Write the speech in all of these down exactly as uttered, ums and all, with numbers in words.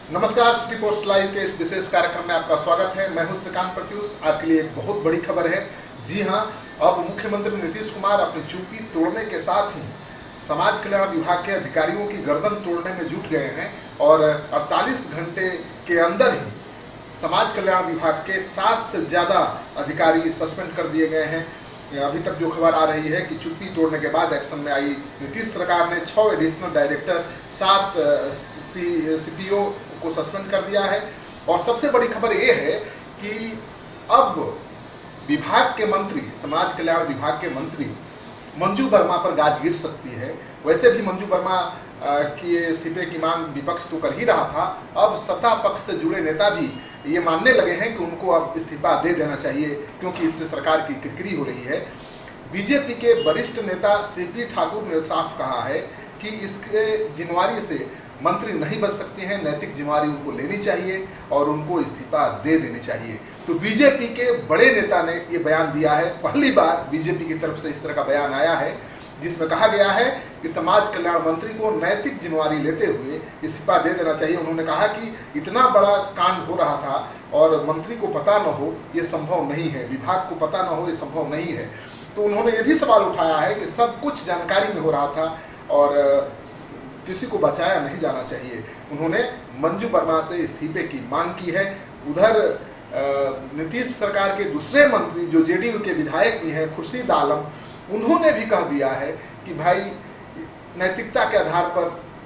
नमस्कार, city post live के इस विशेष कार्यक्रम में आपका स्वागत है। मैं हूं श्रीकांत प्रत्युष। आपके लिए एक बहुत बड़ी खबर है। जी हां, अब मुख्यमंत्री नीतीश कुमार अपनी चुप्पी तोड़ने के साथ ही समाज कल्याण विभाग के अधिकारियों की गर्दन तोड़ने में जुट गए हैं और अड़तालीस घंटे के अंदर ही समाज कल्याण विभाग के सात से ज़्यादा अधिकारी सस्पेंड कर दिए गए हैं। अभी तक जो खबर आ रही है कि चुप्पी तोड़ने के बाद एक्शन में आई नीतीश सरकार ने छह एडिशनल डायरेक्टर, सात सी सीपीओ को सस्पेंड कर दिया है। और सबसे बड़ी खबर ये है कि अब विभाग के मंत्री, समाज कल्याण विभाग के मंत्री मंजू वर्मा पर गाज गिर सकती है। वैसे भी मंजू वर्मा की इस्तीफे की मांग विपक्ष तो कर ही रहा था। अब सत्ता पक्ष से जुड़े नेता भी ये मानने लगे हैं कि उनको अब इस्तीफा दे देना चाहिए, क्योंकि इससे सरकार की किरकिरी हो रही है। बीजेपी के वरिष्ठ नेता सीपी ठाकुर ने साफ कहा है कि इसके जिम्मेवारी से मंत्री नहीं बच सकते हैं, नैतिक जिम्मेवारी उनको लेनी चाहिए और उनको इस्तीफा दे देनी चाहिए। तो बीजेपी के बड़े नेता ने ये बयान दिया है। पहली बार बीजेपी की तरफ से इस तरह का बयान आया है जिसमें कहा गया है कि समाज कल्याण मंत्री को नैतिक जिम्मेवारी लेते हुए इस्तीफा दे देना चाहिए। उन्होंने कहा कि इतना बड़ा कांड हो रहा था और मंत्री को पता न हो ये संभव नहीं है, विभाग को पता न हो ये संभव नहीं है। तो उन्होंने ये भी सवाल उठाया है कि सब कुछ जानकारी में हो रहा था और किसी को बचाया नहीं जाना चाहिए। उन्होंने मंजू वर्मा से इस्तीफे की मांग की है। उधर नीतीश सरकार के दूसरे मंत्री जो जेडीयू के विधायक भी हैं, खुर्शीद आलम, उन्होंने भी कह दिया है कि भाई नैतिकता के आधार पर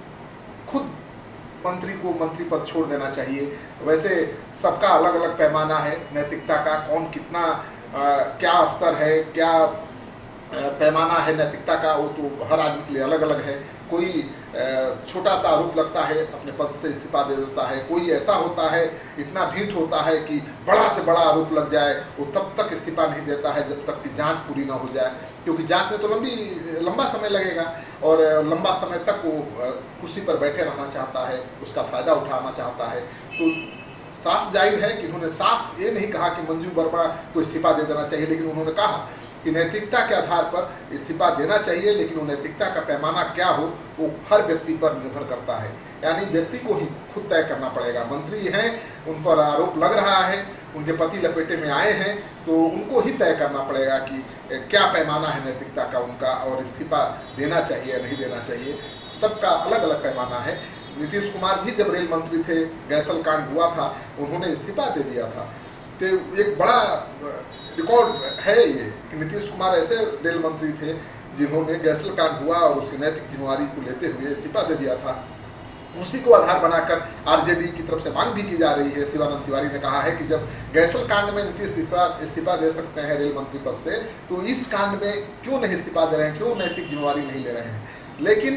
खुद मंत्री को मंत्री पद छोड़ देना चाहिए। वैसे सबका अलग अलग पैमाना है नैतिकता का, कौन कितना आ, क्या स्तर है, क्या पैमाना है नैतिकता का, वो तो हर आदमी के लिए अलग अलग है। कोई छोटा सा आरोप लगता है अपने पद से इस्तीफा दे देता है, कोई ऐसा होता है इतना ढीठ होता है कि बड़ा से बड़ा आरोप लग जाए वो तब तक इस्तीफा नहीं देता है जब तक कि जांच पूरी ना हो जाए, क्योंकि जांच में तो लंबी लंबा समय लगेगा और लंबा समय तक वो कुर्सी पर बैठे रहना चाहता है, उसका फायदा उठाना चाहता है। तो साफ जाहिर है कि उन्होंने साफ ये नहीं कहा कि मंजू वर्मा को इस्तीफा दे देना चाहिए, लेकिन उन्होंने कहा कि नैतिकता के आधार पर इस्तीफा देना चाहिए, लेकिन वो नैतिकता का पैमाना क्या हो वो हर व्यक्ति पर निर्भर करता है। यानी व्यक्ति को ही खुद तय करना पड़ेगा। मंत्री हैं, उन पर आरोप लग रहा है, उनके पति लपेटे में आए हैं, तो उनको ही तय करना पड़ेगा कि क्या पैमाना है नैतिकता का उनका और इस्तीफा देना चाहिए या नहीं देना चाहिए। सबका अलग अलग पैमाना है। नीतीश कुमार भी जब रेल मंत्री थे, गैसल कांड हुआ था, उन्होंने इस्तीफा दे दिया था। तो एक बड़ा रिकॉर्ड है ये कि नीतीश कुमार ऐसे रेल मंत्री थे जिन्होंने गैसल कांड हुआ और उसकी नैतिक जिम्मेवारी को लेते हुए इस्तीफा दे दिया था। उसी को आधार बनाकर आरजेडी की तरफ से मांग भी की जा रही है। शिवानंद तिवारी ने कहा है कि जब गैसल कांड में नीतीश इस्तीफा इस्तीफा दे सकते हैं रेल मंत्री पद से, तो इस कांड में क्यों नहीं इस्तीफा दे रहे हैं, क्यों नैतिक जिम्मेवारी नहीं ले रहे हैं। लेकिन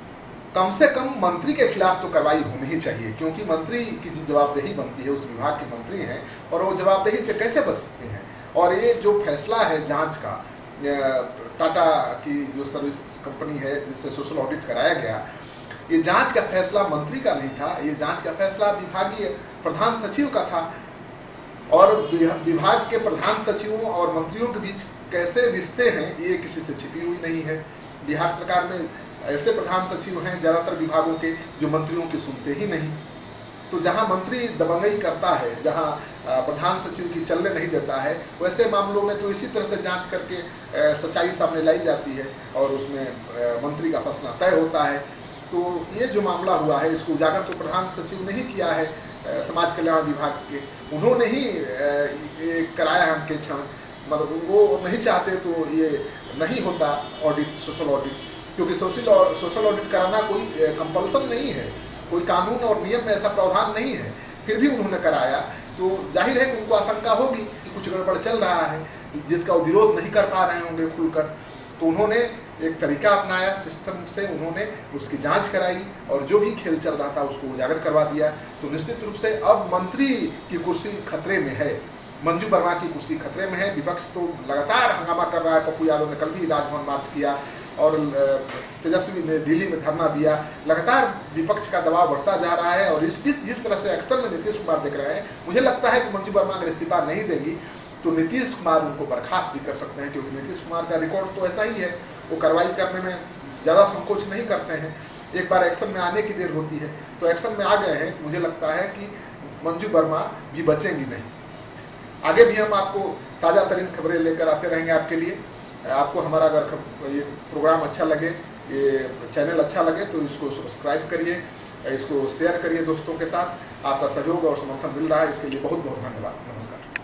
कम से कम मंत्री के खिलाफ तो कार्रवाई होनी ही चाहिए, क्योंकि मंत्री की जो जवाबदेही बनती है, उस विभाग के मंत्री हैं और वो जवाबदेही से कैसे बच सकते हैं। और ये जो फैसला है जांच का, टाटा की जो सर्विस कंपनी है जिससे सोशल ऑडिट कराया गया, ये जांच का फैसला मंत्री का नहीं था, ये जांच का फैसला विभागीय प्रधान सचिव का था। और विभाग के प्रधान सचिवों और मंत्रियों के बीच कैसे रिश्ते हैं ये किसी से छिपी हुई नहीं है। बिहार सरकार में ऐसे प्रधान सचिव हैं ज़्यादातर विभागों के जो मंत्रियों की सुनते ही नहीं। तो जहां मंत्री दबंगई करता है, जहां प्रधान सचिव की चलने नहीं देता है, वैसे मामलों में तो इसी तरह से जांच करके सच्चाई सामने लाई जाती है और उसमें मंत्री का फैसला तय होता है। तो ये जो मामला हुआ है इसको उजागर तो प्रधान सचिव ने ही किया है समाज कल्याण विभाग के, उन्होंने ही ये कराया है अंकेक्षण। मतलब वो नहीं चाहते तो ये नहीं होता ऑडिट, सोशल ऑडिट, क्योंकि सोशल सोशल ऑडिट कराना कोई कंपल्सन नहीं है, कोई कानून और नियम में ऐसा प्रावधान नहीं है, फिर भी उन्होंने कराया। तो जाहिर है कि उनको आशंका होगी कि कुछ गड़बड़ चल रहा है जिसका वो विरोध नहीं कर पा रहे होंगे खुलकर। तो उन्होंने एक तरीका अपनाया, सिस्टम से उन्होंने उसकी जांच कराई और जो भी खेल चल रहा था उसको उजागर करवा दिया। तो निश्चित रूप से अब मंत्री की कुर्सी खतरे में है, मंजू वर्मा की कुर्सी खतरे में है। विपक्ष तो लगातार हंगामा कर रहा है। पप्पू यादव ने कल भी राजभवन मार्च किया और तेजस्वी ने दिल्ली में धरना दिया। लगातार विपक्ष का दबाव बढ़ता जा रहा है और इस बीच जिस तरह से एक्शन में नीतीश कुमार देख रहे हैं, मुझे लगता है कि मंजू वर्मा अगर इस्तीफा नहीं देंगी तो नीतीश कुमार उनको बर्खास्त भी कर सकते हैं, क्योंकि नीतीश कुमार का रिकॉर्ड तो ऐसा ही है, वो कार्रवाई करने में ज़्यादा संकोच नहीं करते हैं। एक बार एक्शन में आने की देर होती है, तो एक्शन में आ गए हैं, मुझे लगता है कि मंजू वर्मा भी बचेंगी नहीं। आगे भी हम आपको ताज़ा तरीन खबरें लेकर आते रहेंगे आपके लिए। आपको हमारा अगर ये प्रोग्राम अच्छा लगे, ये चैनल अच्छा लगे तो इसको सब्सक्राइब करिए, इसको शेयर करिए दोस्तों के साथ। आपका सहयोग और समर्थन मिल रहा है, इसके लिए बहुत बहुत धन्यवाद। नमस्कार।